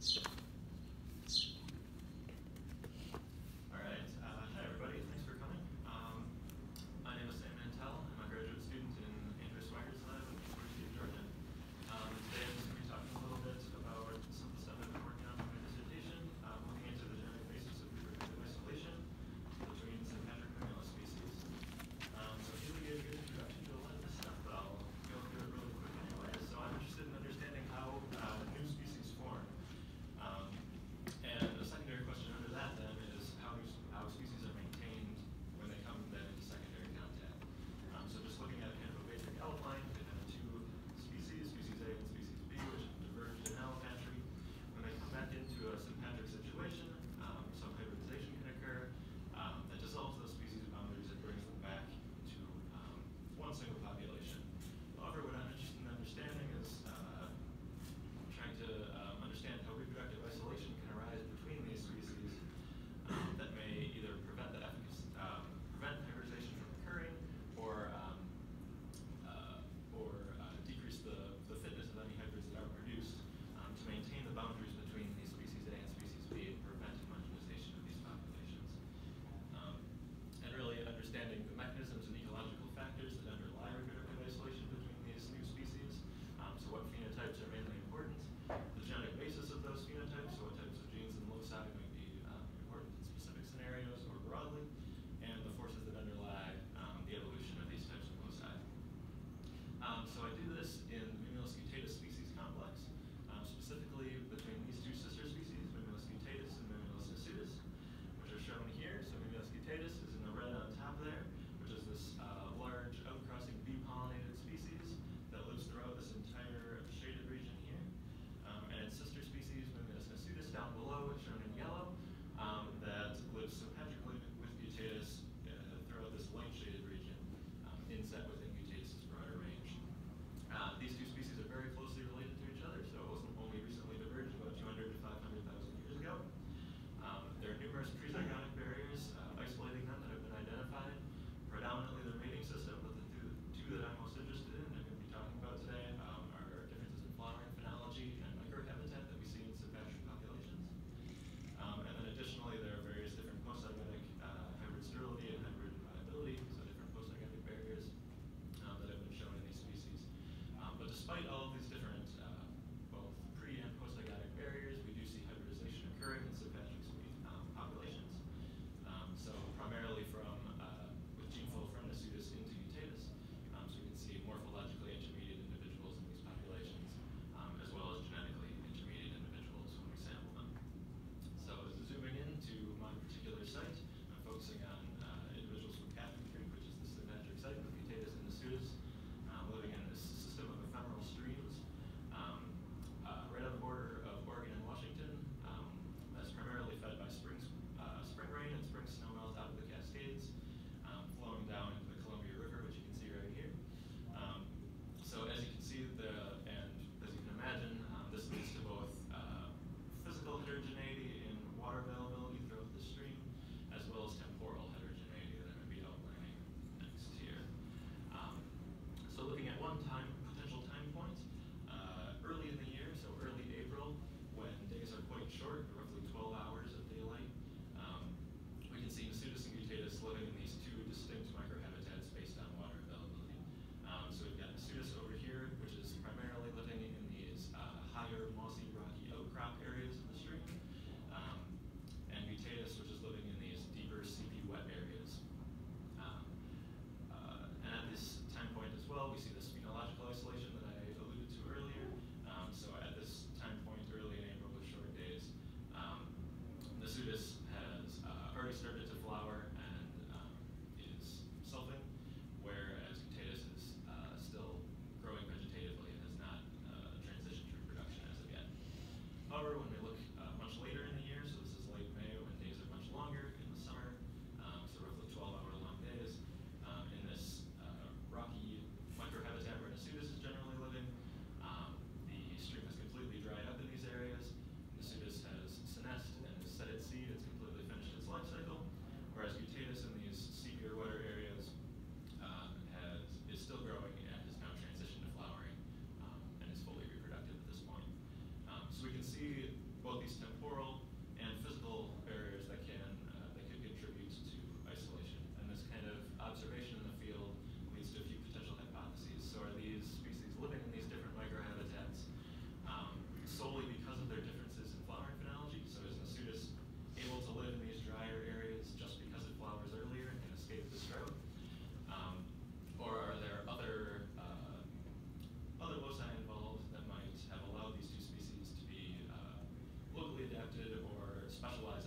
All right. Hi, everybody. Thanks for coming. My name is Sam Mantell. I'm a graduate student in Andrew Swiggert's lab at the University of Georgia. Today I'm just going to be talking a little bit about some of the stuff I've been working on for my dissertation, looking into the genetic basis of reproductive isolation between sympatric mammal species. So Haley gave a good introduction to a lot of this stuff, but I'll go through it really quick anyway. So I'm interested in understanding how new species form. And a secondary question under that then is how species are maintained when they come then into secondary contact. So just looking at kind of a basic outline, we have two species, species A and species B, which have diverged in allopatry. When they come back into a sympatric situation, some hybridization can occur that dissolves those species boundaries and brings them back to one single population. However, what I'm interested in understanding is trying to understand how reproductive isolation can arise between these species that may either prevent hybridization from occurring or decrease the fitness of any hybrids that are produced to maintain the boundaries between these species A and species B and prevent homogenization of these populations. And really understanding the mechanisms and ecological factors that underlie reproductive isolation between these new species. So what phenotypes are mainly important, the genetic basis of those phenotypes, so what types of genes and loci might be important in specific scenarios or broadly, and the forces that underlie the evolution of these types of loci. So I do this in the Mimulus cutatus species complex, specifically between these two sister species, Mimulus cutatus and Mimulus nasutus, which are shown here. So Mimulus cutatus is in the red on top there, which is this large outcrossing bee-pollinated species that lives throughout this entire shaded region here. And its sister species, Mimulus nasutus, down below, is shown in yellow, that lives sympatrically with cutatus throughout this light shaded region, inset within cutatus' broader range. These two species are very closely related to each other, so it wasn't only recently diverged, about 200 to 500,000 years ago. There are numerous pre-zygonic barriers isolating them that have been identified, predominantly their mating system, but the two that I'm most interested in and going to be talking about today are differences in flowering phenology and microhabitat that we see in sympatric populations. And then additionally, there are various different post-zygonic hybrid sterility and hybrid viability, so different post-zygonic barriers that have been shown in these species. But despite all of these different both pre- and post-zygonic barriers, we do see hybridization occurring in sympatric populations. So primarily with gene flow from nasutus into cutatus, so we can see morphologically intermediate individuals in these populations, as well as genetically intermediate individuals when we sample them. So zooming into my particular site, I'm focusing on individuals from Catherine Creek, which is the sympatric site of cutatus and nasutus, living in this system of ephemeral streams, right on the border of Oregon and Washington. That's primarily fed by spring rain and spring snowmelt out of the Cascades, flowing down into the Columbia River, which you can see right here. So as you can see, and as you can imagine, this leads to both physical heterogeneity in water availability throughout the stream, as well as temporal heterogeneity that I'm going to be outlining next here. So looking at one potential time point, early in the year, so early April, when days are quite short, roughly 12 hours of daylight, we can see nasutus and cutatus living in these two distinct microhabitats based on water availability. So we've got nasutus over here, which is primarily living in these higher mossy, rocky outcrop areas of the stream, and cutatus, which is living in these deeper, seepy, wet areas. And at this time point as well, we see this phenological isolation that I alluded to earlier. So at this time point, early in April with short days, nasutus has already started to flower and is selfing, whereas cutatus is still growing vegetatively and has not transitioned to reproduction as of yet. However, when we look much later in the year, so this is late May when days are much longer in the summer, so roughly 12-hour long days, in this rocky microhabitat where nasutus is generally living, the stream has completely dried up in these areas. Nasutus has senesced and has set its seed, it's completely finished its life cycle, whereas cutatus in these seepier, wetter areas is still growing and has now transitioned to flowering and is fully reproductive at this point. So we can see specialized